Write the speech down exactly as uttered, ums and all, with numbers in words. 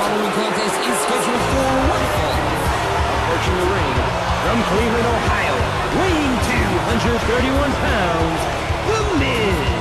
following contest is scheduled for one fall. Approaching the ring from Cleveland, Ohio, weighing two hundred thirty-one pounds, The Miz.